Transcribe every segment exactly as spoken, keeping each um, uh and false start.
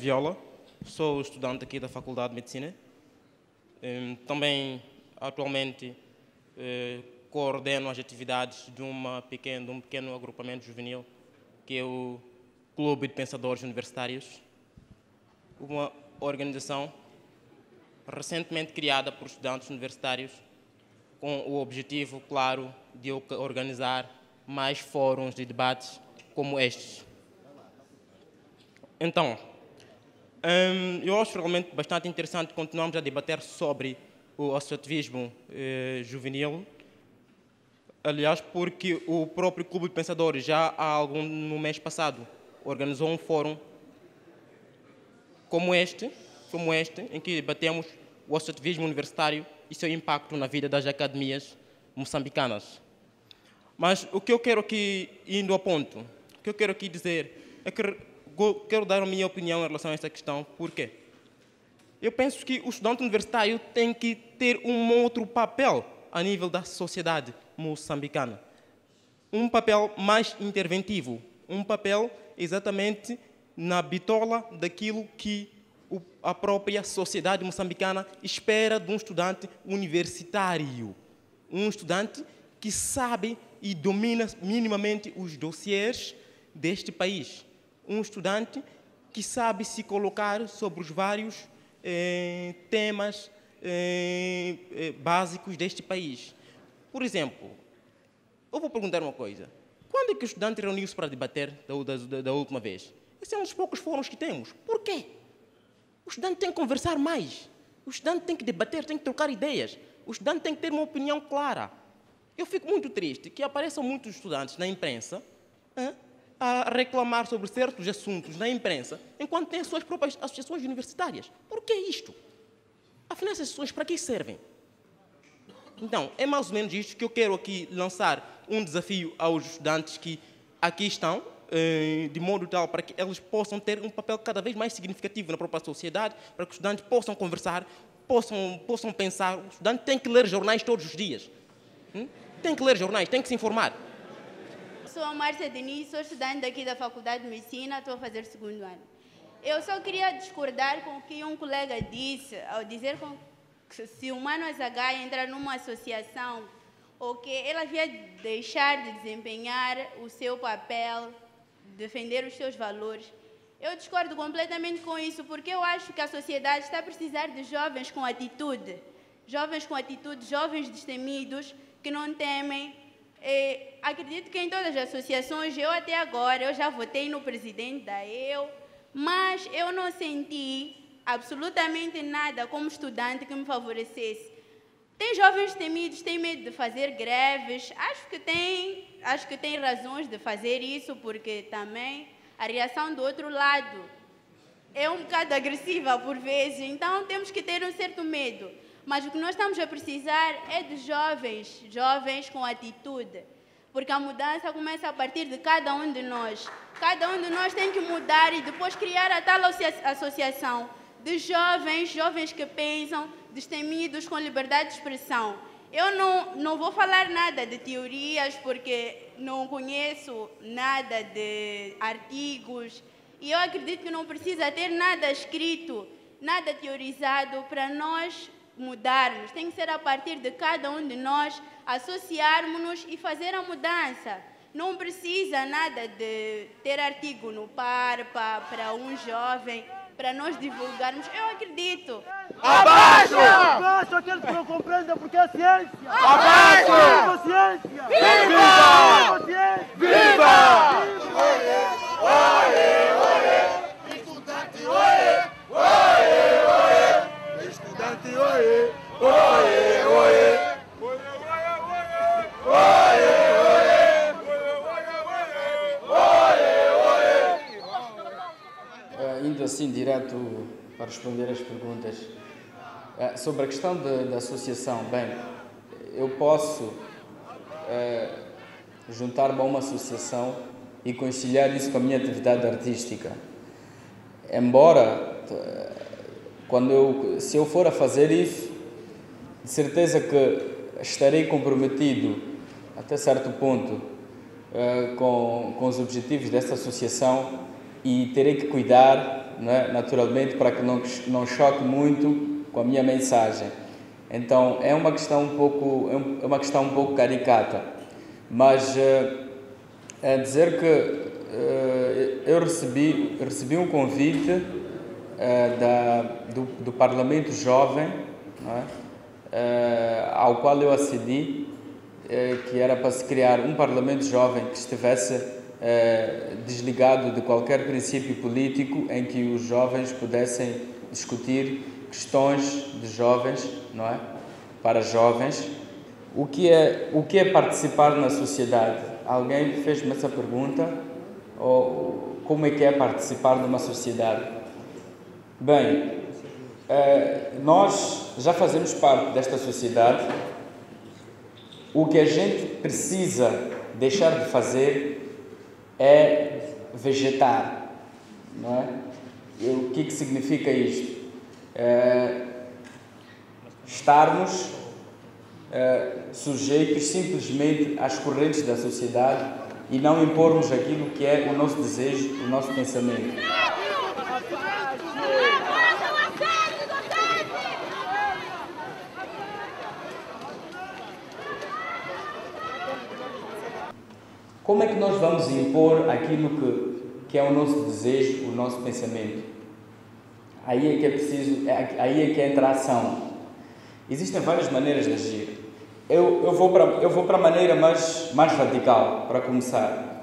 Viola, sou estudante aqui da Faculdade de Medicina. Também, atualmente, coordeno as atividades de, uma pequena, de um pequeno agrupamento juvenil, que é o Clube de Pensadores Universitários, uma organização recentemente criada por estudantes universitários com o objetivo, claro, de organizar mais fóruns de debates como estes. Então, hum, eu acho realmente bastante interessante continuarmos a debater sobre o associativismo eh, juvenil. Aliás, porque o próprio Clube de Pensadores já há algum, no mês passado organizou um fórum como este, como este, em que debatemos o associativismo universitário e seu impacto na vida das academias moçambicanas. Mas o que eu quero aqui, indo ao ponto, o que eu quero aqui dizer é que quero dar a minha opinião em relação a esta questão. Por quê? Eu penso que o estudante universitário tem que ter um outro papel a nível da sociedade moçambicana. Um papel mais interventivo, um papel exatamente na bitola daquilo que a própria sociedade moçambicana espera de um estudante universitário. Um estudante que sabe e domina minimamente os dossiês deste país. Um estudante que sabe se colocar sobre os vários eh, temas eh, eh, básicos deste país. Por exemplo, eu vou perguntar uma coisa. Quando é que o estudante reuniu-se para debater da, da, da última vez? Esse é um dos poucos fóruns que temos. Por quê? O estudante tem que conversar mais. O estudante tem que debater, tem que trocar ideias. O estudante tem que ter uma opinião clara. Eu fico muito triste que apareçam muitos estudantes na imprensa hein, a reclamar sobre certos assuntos na imprensa, enquanto têm as suas próprias associações universitárias. Por que isto? Afinal, essas associações para que servem? Então, é mais ou menos isto que eu quero aqui lançar um desafio aos estudantes que aqui estão, de modo tal para que eles possam ter um papel cada vez mais significativo na própria sociedade, para que os estudantes possam conversar, possam, possam pensar. O estudante tem que ler jornais todos os dias. Hum? Tem que ler jornais, tem que se informar. Sou a Márcia Diniz, sou estudante aqui da Faculdade de Medicina, estou a fazer segundo ano. Eu só queria discordar com o que um colega disse, ao dizer que se o Mano Azagaia entrar numa associação, ou que ela havia deixar de desempenhar o seu papel, defender os seus valores. Eu discordo completamente com isso, porque eu acho que a sociedade está a precisar de jovens com atitude. Jovens com atitude, jovens destemidos, que não temem. E acredito que em todas as associações, eu até agora, eu já votei no presidente da E U, mas eu não senti absolutamente nada como estudante que me favorecesse. Tem jovens temidos, têm medo de fazer greves. Acho que tem, acho que tem razões de fazer isso, porque também a reação do outro lado é um bocado agressiva por vezes, então temos que ter um certo medo. Mas o que nós estamos a precisar é de jovens, jovens com atitude, porque a mudança começa a partir de cada um de nós. Cada um de nós tem que mudar e depois criar a tal associação de jovens, jovens que pensam, destemidos, com liberdade de expressão. Eu não, não vou falar nada de teorias, porque não conheço nada de artigos, e eu acredito que não precisa ter nada escrito, nada teorizado para nós mudarmos. Tem que ser a partir de cada um de nós associarmos-nos e fazer a mudança. Não precisa nada de ter artigo no Parpa para um jovem, para nós divulgarmos. Eu acredito. Abaixo! Abaixo aqueles que não compreendem porque é ciência! Abaixo! Viva a ciência! Viva! Viva! Viva! Oê, oê! Estudante, oê! Oê, oê! Estudante, oê! Oê, oê! Indo assim direto para responder as perguntas, sobre a questão da, da associação, bem, eu posso é, juntar-me a uma associação e conciliar isso com a minha atividade artística. Embora, quando eu, se eu for a fazer isso, de certeza que estarei comprometido até certo ponto é, com, com os objetivos desta associação e terei que cuidar não é? Naturalmente, para que não, não choque muito com a minha mensagem. Então, é uma questão um pouco, é uma questão um pouco caricata, mas é dizer que eu recebi, recebi um convite da, do, do Parlamento Jovem, não é? Ao qual eu acedi, que era para se criar um Parlamento Jovem que estivesse desligado de qualquer princípio político, em que os jovens pudessem discutir questões de jovens, não é? Para jovens. O que é, o que é participar na sociedade? Alguém fez-me essa pergunta? Ou como é que é participar numa sociedade? Bem, nós já fazemos parte desta sociedade. O que a gente precisa deixar de fazer é vegetar, não é? E o que, que significa isto? É estarmos é, sujeitos simplesmente às correntes da sociedade e não impormos aquilo que é o nosso desejo, o nosso pensamento. Como é que nós vamos impor aquilo que, que é o nosso desejo, o nosso pensamento? Aí é que é preciso, aí é que entra a ação. Existem várias maneiras de agir. Eu, eu vou para eu vou para a maneira mais, mais radical, para começar.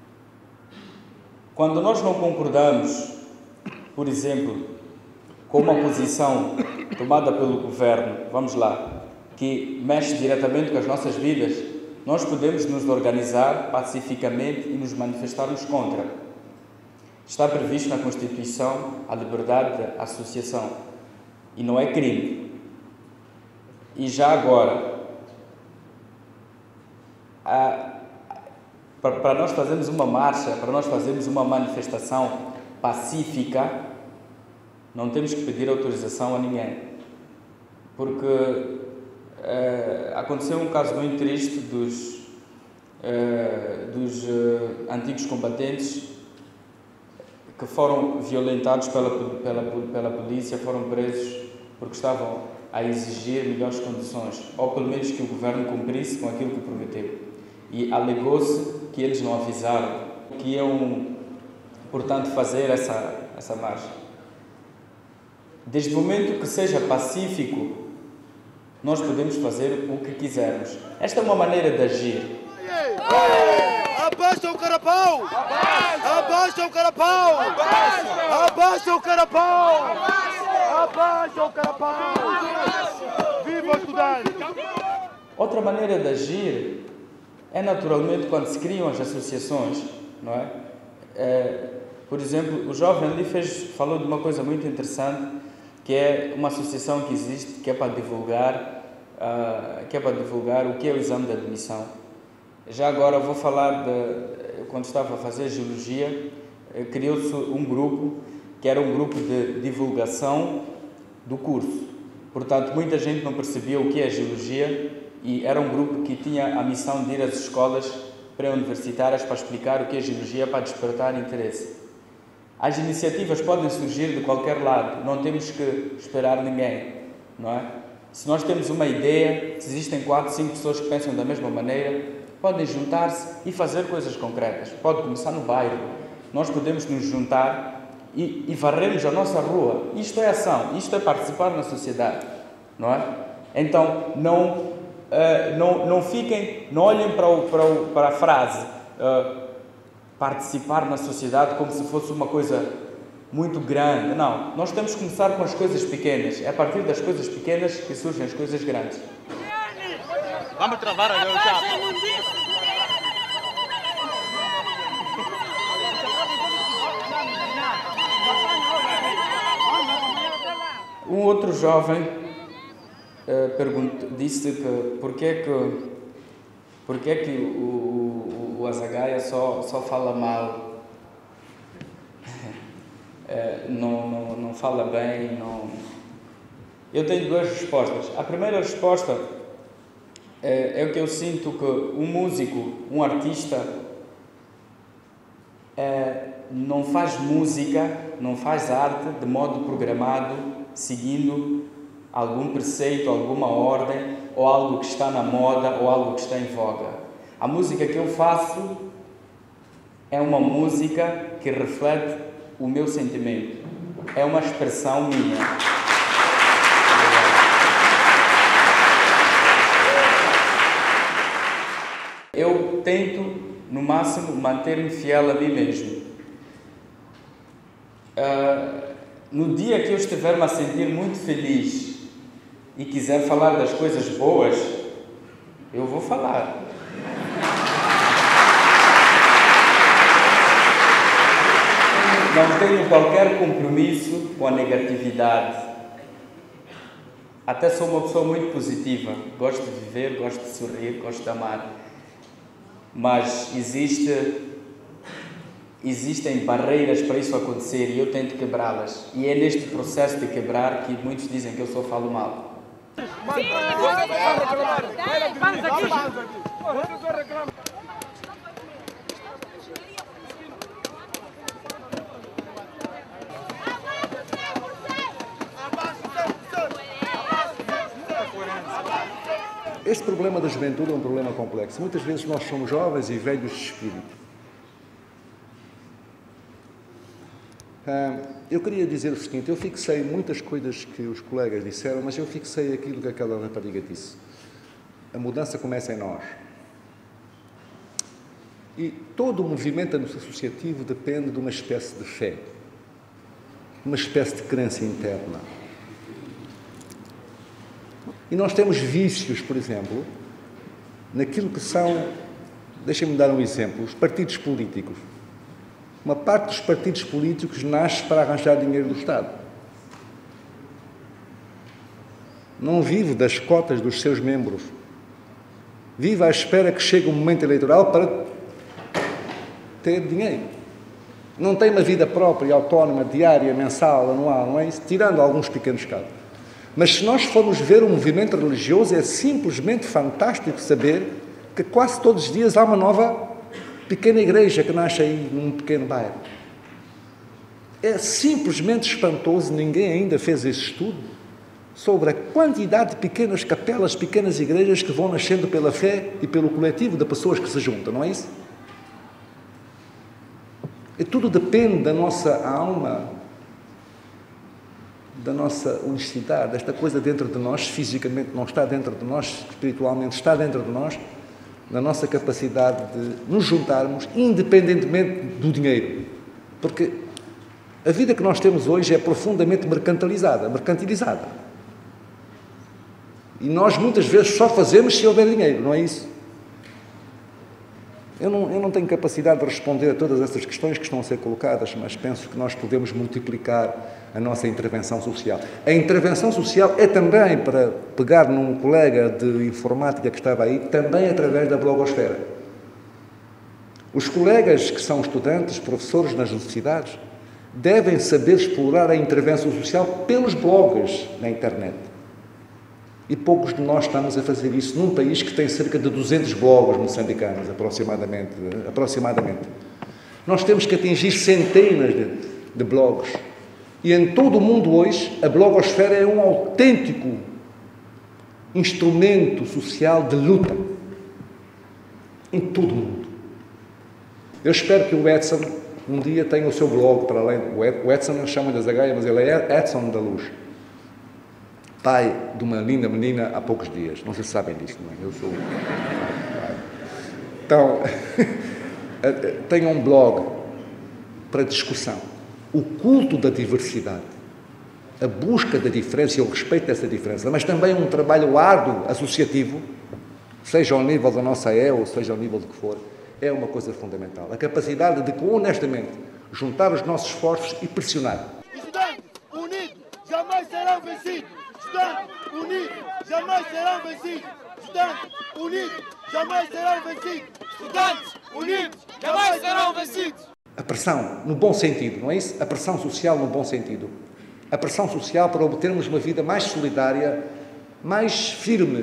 Quando nós não concordamos, por exemplo, com uma posição tomada pelo governo, vamos lá, que mexe diretamente com as nossas vidas, nós podemos nos organizar pacificamente e nos manifestarmos contra. Está previsto na Constituição a liberdade de associação e não é crime. E já agora, a, para, para nós fazermos uma marcha, para nós fazermos uma manifestação pacífica, não temos que pedir autorização a ninguém. Porque Uh, aconteceu um caso muito triste dos, uh, dos uh, antigos combatentes que foram violentados pela, pela, pela polícia, foram presos porque estavam a exigir melhores condições, ou pelo menos que o governo cumprisse com aquilo que prometeu. E alegou-se que eles não avisaram que iam, portanto, fazer essa, essa marcha. Desde o momento que seja pacífico, nós podemos fazer o que quisermos. Esta é uma maneira de agir. Abaixa o carapau! Abaixa o carapau! Abaixa o carapau! Abaixa o carapau! Viva o estudante! Outra maneira de agir é naturalmente quando se criam as associações, não é? É, por exemplo, o jovem ali fez, falou de uma coisa muito interessante, que é uma associação que existe, que é para divulgar, uh, que é para divulgar o que é o exame de admissão. Já agora vou falar de, quando estava a fazer geologia, criou-se um grupo, que era um grupo de divulgação do curso. Portanto, muita gente não percebia o que é geologia e era um grupo que tinha a missão de ir às escolas pré-universitárias para explicar o que é geologia, para despertar interesse. As iniciativas podem surgir de qualquer lado, não temos que esperar ninguém, não é? Se nós temos uma ideia, se existem quatro, cinco pessoas que pensam da mesma maneira, podem juntar-se e fazer coisas concretas. Pode começar no bairro, nós podemos nos juntar e, e varrermos a nossa rua. Isto é ação, isto é participar na sociedade, não é? Então, não, uh, não, não fiquem, não olhem para, o, para, o, para a frase uh, participar na sociedade como se fosse uma coisa muito grande. Não, nós temos que começar com as coisas pequenas. É a partir das coisas pequenas que surgem as coisas grandes. Vamos travar ali o chá. Um outro jovem uh, perguntou, disse que por é que, porque é que o, o, o Azagaia só, só fala mal, uh, não, não, não fala bem. Não... Eu tenho duas respostas. A primeira resposta é, é o que eu sinto que um músico, um artista, é, não faz música, não faz arte de modo programado, seguindo algum preceito, alguma ordem, ou algo que está na moda, ou algo que está em voga. A música que eu faço é uma música que reflete o meu sentimento. É uma expressão minha. Eu tento, no máximo, manter-me fiel a mim mesmo. Uh, no dia que eu estiver-me a sentir muito feliz e quiser falar das coisas boas, eu vou falar. Não tenho qualquer compromisso com a negatividade. Até sou uma pessoa muito positiva. Gosto de viver, gosto de sorrir, gosto de amar. Mas existe, existem barreiras para isso acontecer e eu tento quebrá-las. E é neste processo de quebrar que muitos dizem que eu só falo mal. Este problema da juventude é um problema complexo. Muitas vezes nós somos jovens e velhos de espírito. Eu queria dizer o seguinte, eu fixei muitas coisas que os colegas disseram, mas eu fixei aquilo que aquela rapariga disse. A mudança começa em nós. E todo o movimento associativo depende de uma espécie de fé, uma espécie de crença interna. E nós temos vícios, por exemplo, naquilo que são, deixem-me dar um exemplo, os partidos políticos. Uma parte dos partidos políticos nasce para arranjar dinheiro do Estado. Não vive das cotas dos seus membros. Vive à espera que chegue o momento eleitoral para ter dinheiro. Não tem uma vida própria, autónoma, diária, mensal, anual, não é isso? Tirando alguns pequenos casos. Mas se nós formos ver o movimento religioso, é simplesmente fantástico saber que quase todos os dias há uma nova pequena igreja que nasce aí num pequeno bairro. É simplesmente espantoso, ninguém ainda fez esse estudo sobre a quantidade de pequenas capelas, pequenas igrejas que vão nascendo pela fé e pelo coletivo de pessoas que se juntam, não é isso? E tudo depende da nossa alma, da nossa honestidade, desta coisa dentro de nós, fisicamente não está dentro de nós, espiritualmente está dentro de nós, da nossa capacidade de nos juntarmos, independentemente do dinheiro. Porque a vida que nós temos hoje é profundamente mercantilizada, mercantilizada. E nós muitas vezes só fazemos se houver dinheiro, não é isso? Eu não, eu não tenho capacidade de responder a todas essas questões que estão a ser colocadas, mas penso que nós podemos multiplicar a nossa intervenção social. A intervenção social é também, para pegar num colega de informática que estava aí, também através da blogosfera. Os colegas que são estudantes, professores nas universidades, devem saber explorar a intervenção social pelos blogs na internet. E poucos de nós estamos a fazer isso num país que tem cerca de duzentos blogs moçambicanos, aproximadamente. aproximadamente. Nós temos que atingir centenas de, de blogs. E em todo o mundo hoje, a blogosfera é um autêntico instrumento social de luta. Em todo o mundo. Eu espero que o Edson um dia tenha o seu blog, para além. O Edson não chama de Zagaia, mas ele é Edson da Luz. Pai de uma linda menina há poucos dias. Não sei se sabem disso, não é? Eu sou pai. Então, tenho um blog para discussão. O culto da diversidade. A busca da diferença e o respeito dessa diferença. Mas também um trabalho árduo, associativo, seja ao nível da nossa E U, seja ao nível do que for, é uma coisa fundamental. A capacidade de, honestamente, juntar os nossos esforços e pressionar. Estudantes unidos jamais serão vencidos. Estudantes unidos jamais serão vencidos. Estudantes unidos jamais serão vencidos. Estudantes unidos jamais serão vencidos. A pressão, no bom sentido, não é isso? A pressão social no bom sentido. A pressão social para obtermos uma vida mais solidária, mais firme,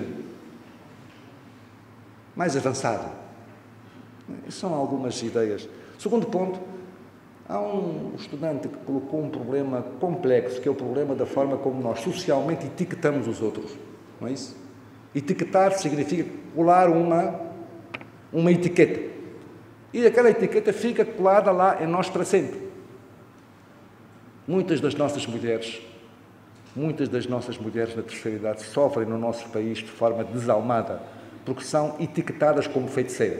mais avançada. São algumas ideias. Segundo ponto, Há um estudante que colocou um problema complexo, que é o problema da forma como nós socialmente etiquetamos os outros. Não é isso? Etiquetar significa colar uma, uma etiqueta. E aquela etiqueta fica colada lá em nós para sempre. Muitas das nossas mulheres, muitas das nossas mulheres na terceira idade sofrem no nosso país de forma desalmada, porque são etiquetadas como feiticeiras.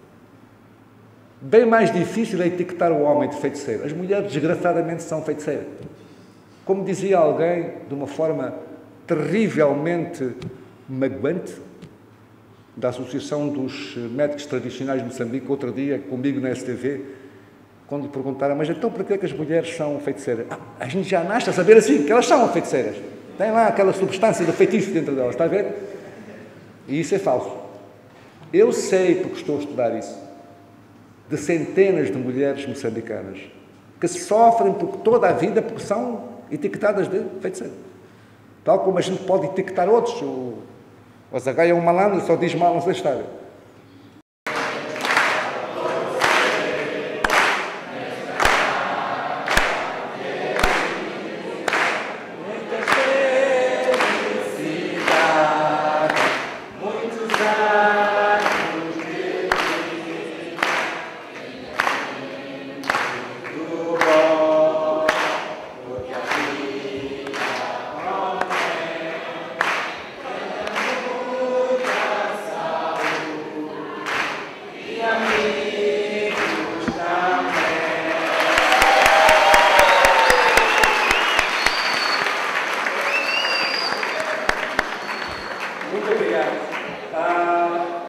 Bem mais difícil é etiquetar o homem de feiticeiro. As mulheres, desgraçadamente, são feiticeiras. Como dizia alguém, de uma forma terrivelmente magoante, da Associação dos Médicos Tradicionais de Moçambique, outro dia, comigo na S T V, quando lhe perguntaram, mas então por que é que as mulheres são feiticeiras? Ah, a gente já nasce a saber assim, que elas são feiticeiras. Tem lá aquela substância do feitiço dentro delas, está a ver? E isso é falso. Eu sei, porque estou a estudar isso, de centenas de mulheres moçambicanas que sofrem por toda a vida porque são etiquetadas de feiticeiro. Tal como a gente pode etiquetar outros. O, o Zagaia é um malandro, só diz mal nessa história.